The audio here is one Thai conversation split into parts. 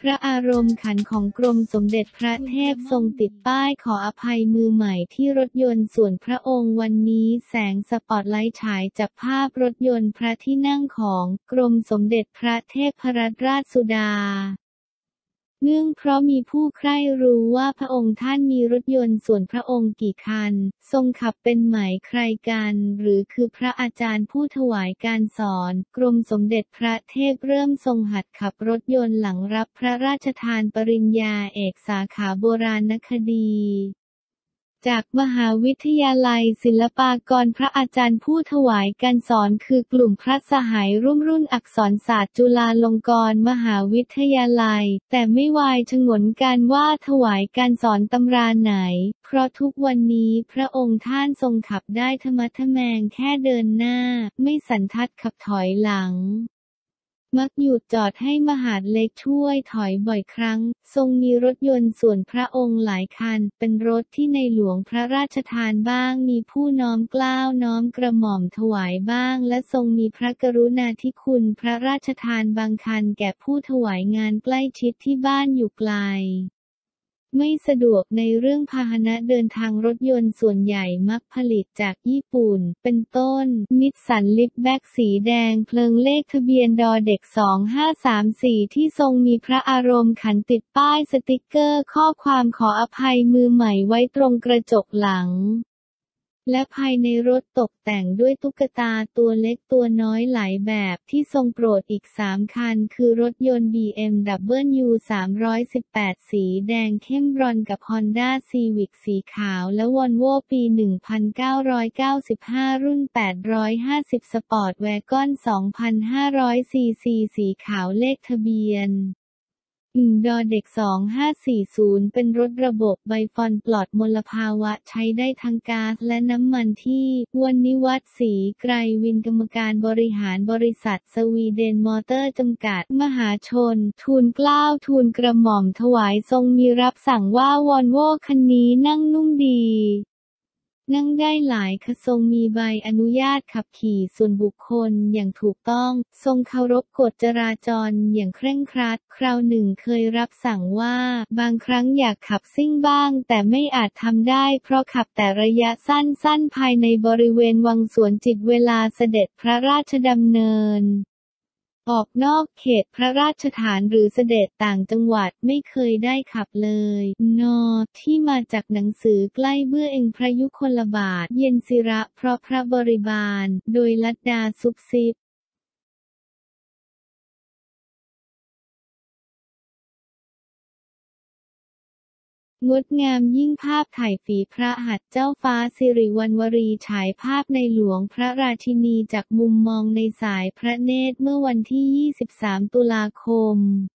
ระอารมณ์ขันของกรมสมเด็จพระเทพทรงติดป้ายขออภัยมือใหม่ที่รถยนต์ส่วนพระองค์วันนี้แสงสปอตไลท์ฉายจับภาพรถยนต์พระที่นั่งของกรมสมเด็จพระเทพรัตนราชสุดาเนื่องเพราะมีผู้ใคร่รู้ว่าพระองค์ท่านมีรถยนต์ส่วนพระองค์กี่คันทรงขับเป็นไหมใครกันหรือคือพระอาจารย์ผู้ถวายการสอนกรมสมเด็จพระเทพเริ่มทรงหัดขับรถยนต์หลังรับพระราชทานปริญญาเอกสาขาโบราณคดีจากมหาวิทยาลัยศิลปากรพระอาจารย์ผู้ถวายการสอนคือกลุ่มพระสหายร่วมรุ่นอักษรศาสตร์จุฬาลงกรณ์มหาวิทยาลัยแต่ไม่วายฉงนกันว่าถวายการสอนตำราไหนเพราะทุกวันนี้พระองค์ท่านทรงขับได้ทะมัดทะแมงแค่เดินหน้าไม่สันทัดขับถอยหลังมักหยุดจอดให้มหาดเล็กช่วยถอยบ่อยครั้งทรงมีรถยนต์ส่วนพระองค์หลายคันเป็นรถที่ในหลวงพระราชทานบ้างมีผู้น้อมเกล้าน้อมกระหม่อมถวายบ้างและทรงมีพระกรุณาธิคุณพระราชทานบางคันแก่ผู้ถวายงานใกล้ชิดที่บ้านอยู่ไกลไม่สะดวกในเรื่องพาหนะเดินทางรถยนต์ส่วนใหญ่มักผลิตจากญี่ปุ่นเป็นต้นนิสสันลิฟต์แบ็กสีแดงเพลิงเลขทะเบียนดอเด็ก2534ที่ทรงมีพระอารมณ์ขันติดป้ายสติกเกอร์ข้อความขออภัยมือใหม่ไว้ตรงกระจกหลังและภายในรถตกแต่งด้วยตุ๊กตาตัวเล็กตัวน้อยหลายแบบที่ทรงโปรดอีก3คันคือรถยนต์ BMW 318สีแดงเข้มบรอนซ์กับ Honda Civic สีขาวและ Volvo ปี 1995 รุ่น 850 Sport Wagon 2,500 ซีซีสีขาวเลขทะเบียนดอเด็ก2540เป็นรถระบบไบฟอนปลอดมลภาวะใช้ได้ทั้งก๊าซและน้ำมันที่วันนิวัฒน์ศรีไกรวินกรรมการบริหารบริษัทสวีเดนมอเตอร์จำกัดมหาชนทูลเกล้าทูลกระหม่อมถวายทรงมีรับสั่งว่าวอลโว่คันนี้นั่งนุ่มดีนั่งได้หลายคทรงมีใบอนุญาตขับขี่ส่วนบุคคลอย่างถูกต้องทรงเคารพกฎจราจรอย่างเคร่งครัดคราวหนึ่งเคยรับสั่งว่าบางครั้งอยากขับซิ่งบ้างแต่ไม่อาจทำได้เพราะขับแต่ระยะสั้นๆภายในบริเวณวังสวนจิตเวลาเสด็จพระราชดำเนินออกนอกเขตพระราชฐานหรือเสด็จต่างจังหวัดไม่เคยได้ขับเลยที่มาจากหนังสือใกล้เบื้อเองพระยุคลบาทเย็นศิระเพราะพระบริบาลโดยลัดดาซุบซิบงดงามยิ่งภาพถ่ายฝีพระหัตถ์เจ้าฟ้าสิริวัณวรีฉายภาพในหลวงพระราชินีจากมุมมองในสายพระเนตรเมื่อวันที่ 23 ตุลาคม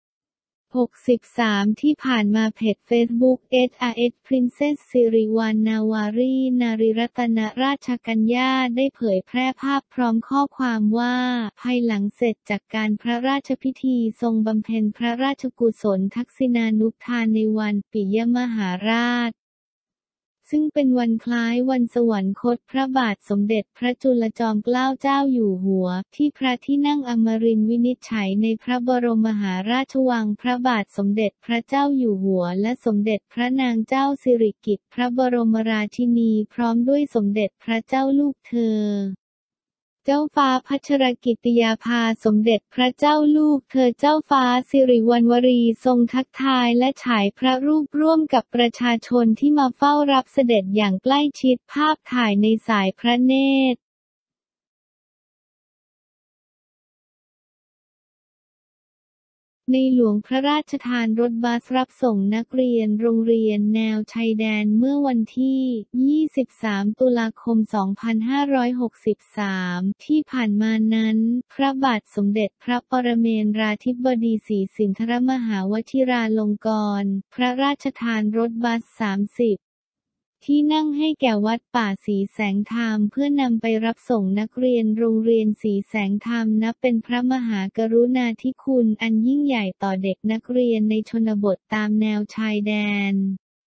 63 ที่ผ่านมาเพจเฟซบุ๊ก SRS Princess สิริวัณณวารีนารีรัตนราชกัญญาได้เผยแพร่ภาพพร้อมข้อความว่าภายหลังเสร็จจากการพระราชพิธีทรงบำเพ็ญพระราชกุศลทักษิณานุทานในวันปิยมหาราชซึ่งเป็นวันคล้ายวันสวรรคตพระบาทสมเด็จพระจุลจอมเกล้าเจ้าอยู่หัวที่พระที่นั่งอมรินทร์วินิจฉัยในพระบรมมหาราชวังพระบาทสมเด็จพระเจ้าอยู่หัวและสมเด็จพระนางเจ้าสิริกิติ์พระบรมราชินีพร้อมด้วยสมเด็จพระเจ้าลูกเธอเจ้าฟ้าพัชรกิติยาภาสมเด็จพระเจ้าลูกเธอเจ้าฟ้าสิริวัณวรีทรงทักทายและฉายพระรูปร่วมกับประชาชนที่มาเฝ้ารับเสด็จอย่างใกล้ชิดภาพถ่ายในสายพระเนตรในหลวงพระราชทานรถบัสรับส่งนักเรียนโรงเรียนแนวชายแดนเมื่อวันที่ 23 ตุลาคม 2563 ที่ผ่านมานั้นพระบาทสมเด็จพระปรเมนทราธิบดีศรีสินธรมหาวชิราลงกรณ์พระราชทานรถบัส 30 ที่นั่งให้แก่วัดป่าศรีแสงธรรมเพื่อนำไปรับส่งนักเรียนโรงเรียนศรีแสงธรรมนับเป็นพระมหากรุณาธิคุณอันยิ่งใหญ่ต่อเด็กนักเรียนในชนบทตามแนวชายแดน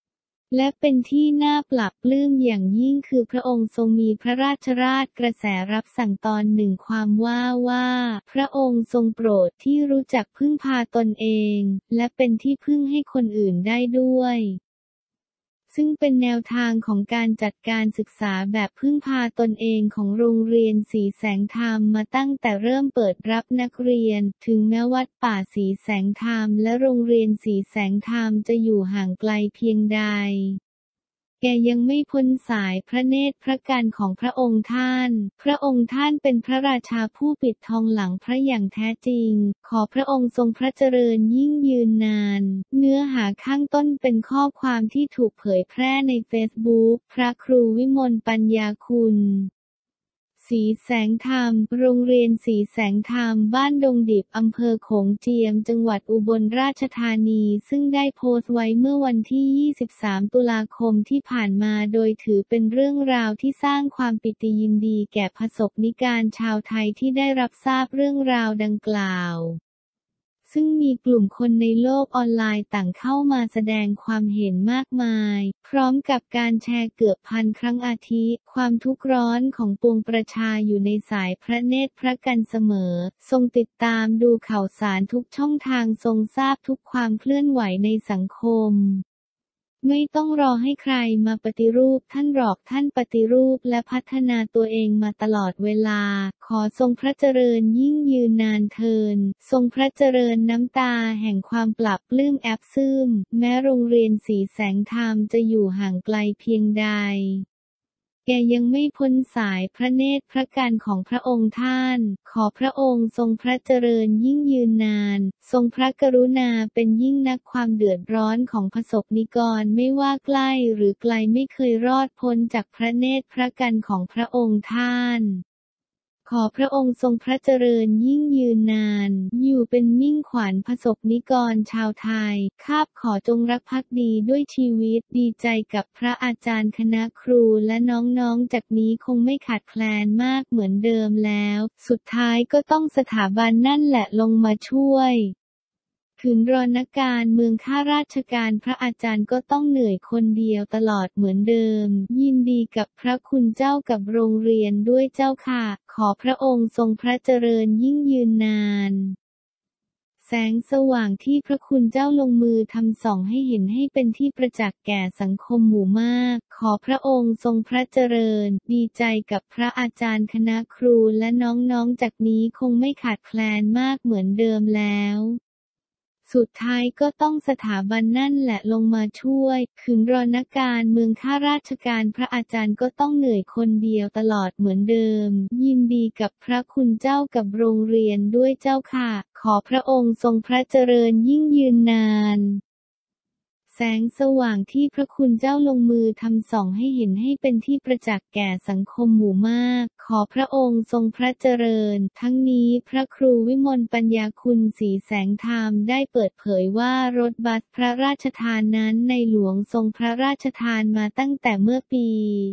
และเป็นที่น่าปรับปลื้มอย่างยิ่งคือพระองค์ทรงมีพระราชกระแสรับสั่งตอนหนึ่งความว่าพระองค์ทรงโปรดที่รู้จักพึ่งพาตนเองและเป็นที่พึ่งให้คนอื่นได้ด้วยซึ่งเป็นแนวทางของการจัดการศึกษาแบบพึ่งพาตนเองของโรงเรียนศรีแสงธรรมมาตั้งแต่เริ่มเปิดรับนักเรียนถึงแม้วัดป่าศรีแสงธรรมและโรงเรียนศรีแสงธรรมจะอยู่ห่างไกลเพียงใดแกยังไม่พ้นสายพระเนตรพระกันของพระองค์ท่านพระองค์ท่านเป็นพระราชาผู้ปิดทองหลังพระอย่างแท้จริงขอพระองค์ทรงพระเจริญยิ่งยืนนานเนื้อหาข้างต้นเป็นข้อความที่ถูกเผยแพร่ในเฟซบุ๊กพระครูวิมลปัญญาคุณศรีแสงธรรมโรงเรียนศรีแสงธรรมบ้านดงดิบอำเภอโขงเจียมจังหวัดอุบลราชธานีซึ่งได้โพสต์ไว้เมื่อวันที่ 23 ตุลาคมที่ผ่านมาโดยถือเป็นเรื่องราวที่สร้างความปิติยินดีแก่ประสบนิกรชาวไทยที่ได้รับทราบเรื่องราวดังกล่าวซึ่งมีกลุ่มคนในโลกออนไลน์ต่างเข้ามาแสดงความเห็นมากมายพร้อมกับการแชร์เกือบพันครั้งอาทิความทุกข์ร้อนของปวงประชาอยู่ในสายพระเนตรพระกันเสมอทรงติดตามดูข่าวสารทุกช่องทางทรงทราบทุกความเคลื่อนไหวในสังคมไม่ต้องรอให้ใครมาปฏิรูปท่านหรอกท่านปฏิรูปและพัฒนาตัวเองมาตลอดเวลาขอทรงพระเจริญยิ่งยืนนานเทินทรงพระเจริญน้ำตาแห่งความปรับปลื้มแอบซึมแม้โรงเรียนศรีแสงธรรมจะอยู่ห่างไกลเพียงใดแกยังไม่พ้นสายพระเนตรพระกันของพระองค์ท่านขอพระองค์ทรงพระเจริญยิ่งยืนนานทรงพระกรุณาเป็นยิ่งนักความเดือดร้อนของประสบนิกรไม่ว่าใกล้หรือไกลไม่เคยรอดพ้นจากพระเนตรพระกันของพระองค์ท่านขอพระองค์ทรงพระเจริญยิ่งยืนนานอยู่เป็นมิ่งขวัญประสบนิกรชาวไทยข้าพขอจงรักภักดีด้วยชีวิตดีใจกับพระอาจารย์คณะครูและน้องๆจากนี้คงไม่ขาดแคลนมากเหมือนเดิมแล้วสุดท้ายก็ต้องสถาบันนั่นแหละลงมาช่วยถึงรณการเมืองข้าราชการพระอาจารย์ก็ต้องเหนื่อยคนเดียวตลอดเหมือนเดิมยินดีกับพระคุณเจ้ากับโรงเรียนด้วยเจ้าค่ะขอพระองค์ทรงพระเจริญยิ่งยืนนานแสงสว่างที่พระคุณเจ้าลงมือทำส่องให้เห็นให้เป็นที่ประจักษ์แก่สังคมหมู่มากขอพระองค์ทรงพระเจริญดีใจกับพระอาจารย์คณะครูและน้องๆจากนี้คงไม่ขาดแคลนมากเหมือนเดิมแล้วสุดท้ายก็ต้องสถาบันนั่นแหละลงมาช่วยถึงรณการเมืองข้าราชการพระอาจารย์ก็ต้องเหนื่อยคนเดียวตลอดเหมือนเดิมยินดีกับพระคุณเจ้ากับโรงเรียนด้วยเจ้าค่ะขอพระองค์ทรงพระเจริญยิ่งยืนนานแสงสว่างที่พระคุณเจ้าลงมือทำส่องให้เห็นให้เป็นที่ประจักษ์แก่สังคมหมู่มากขอพระองค์ทรงพระเจริญทั้งนี้พระครูวิมลปัญญาคุณศรีแสงธรรมได้เปิดเผยว่ารถบัสพระราชทานนั้นในหลวงทรงพระราชทานมาตั้งแต่เมื่อปี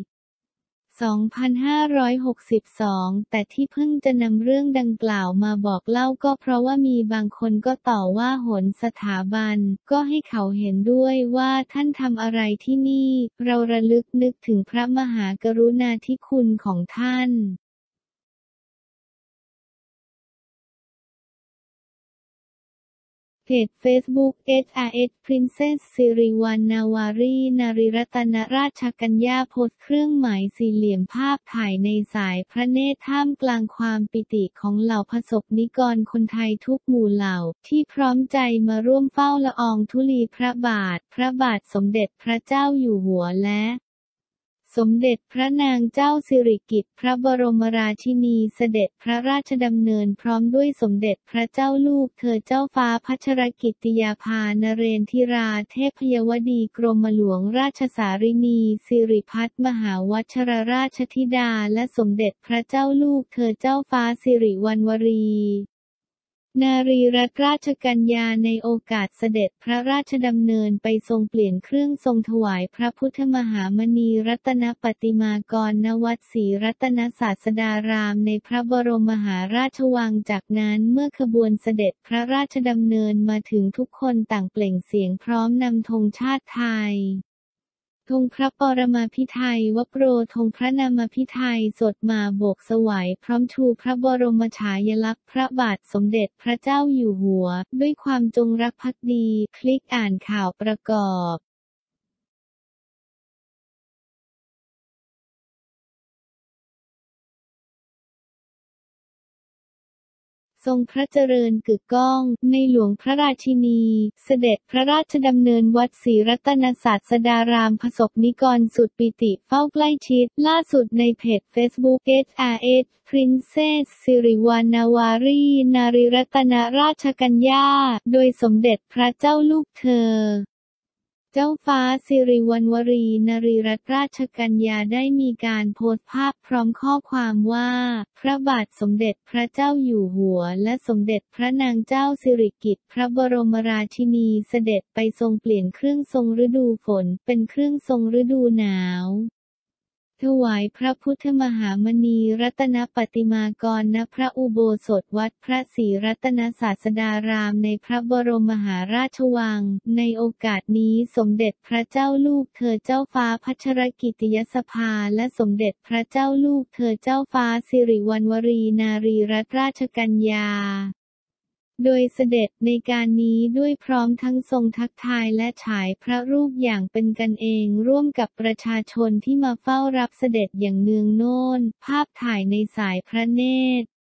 2562 แต่ที่เพิ่งจะนำเรื่องดังกล่าวมาบอกเล่าก็เพราะว่ามีบางคนก็ต่อว่าโหนสถาบันก็ให้เขาเห็นด้วยว่าท่านทำอะไรที่นี่เราระลึกนึกถึงพระมหากรุณาธิคุณของท่านเพจเฟซบุ๊ก SRS Princess สิริวัลย์ นาวารีนารีรัตนราชกัญญาโพสต์เครื่องหมายสี่เหลี่ยมภาพถ่ายในสายพระเนตรท่ามกลางความปิติของเหล่าประสบนิกรคนไทยทุกหมู่เหล่าที่พร้อมใจมาร่วมเฝ้าละอองธุลีพระบาทสมเด็จพระเจ้าอยู่หัวและสมเด็จพระนางเจ้าสิริกิติ์พระบรมราชินีเสด็จพระราชดำเนินพร้อมด้วยสมเด็จพระเจ้าลูกเธอเจ้าฟ้าพัชรกิติยาภานเรนทิราเทพยวดีกรมหลวงราชสารินีสิริพัฒน์มหาวชรราชธิดาและสมเด็จพระเจ้าลูกเธอเจ้าฟ้าสิริวัณวรีนารีรัตนราชกัญญาในโอกาสเสด็จพระราชดำเนินไปทรงเปลี่ยนเครื่องทรงถวายพระพุทธมหามณีรัตนปฏิมากรณวัดศรีรัตนศาสดารามในพระบรมมหาราชวังจากนั้นเมื่อขบวนเสด็จพระราชดำเนินมาถึงทุกคนต่างเปล่งเสียงพร้อมนำธงชาติไทยธงพระปรมาภิไธยวโปรธงพระนามาภิไธยสดมาโบกสวัยพร้อมชูพระบรมฉายาลักษณ์พระบาทสมเด็จพระเจ้าอยู่หัวด้วยความจงรักภักดีคลิกอ่านข่าวประกอบทรงพระเจริญกึกก้องในหลวงพระราชินีเสด็จพระราชดำเนินวัดศรีรัตนศาสดารามประสบนิกรสุดปิติเฝ้าใกล้ชิดล่าสุดในเพจ Facebook SRS Princess สิริวัณวารีนารีรัตนราชกัญญาโดยสมเด็จพระเจ้าลูกเธอเจ้าฟ้าสิริวัณวรีนารีรัตนราชกัญญาได้มีการโพสต์ภาพพร้อมข้อความว่าพระบาทสมเด็จพระเจ้าอยู่หัวและสมเด็จพระนางเจ้าสิริกิติ์พระบรมราชินีเสด็จไปทรงเปลี่ยนเครื่องทรงฤดูฝนเป็นเครื่องทรงฤดูหนาวถวายพระพุทธมหามณีรัตนปฏิมากรณพระอุโบสถวัดพระศรีรัตนศาสดารามในพระบรมมหาราชวังในโอกาสนี้สมเด็จพระเจ้าลูกเธอเจ้าฟ้าพัชรกิติยสภาและสมเด็จพระเจ้าลูกเธอเจ้าฟ้าสิริวัณวรีนารีรัตนราชกัญญาโดยเสด็จในการนี้ด้วยพร้อมทั้งทรงทักทายและฉายพระรูปอย่างเป็นกันเองร่วมกับประชาชนที่มาเฝ้ารับเสด็จอย่างเนืองโน่นภาพถ่ายในสายพระเนตร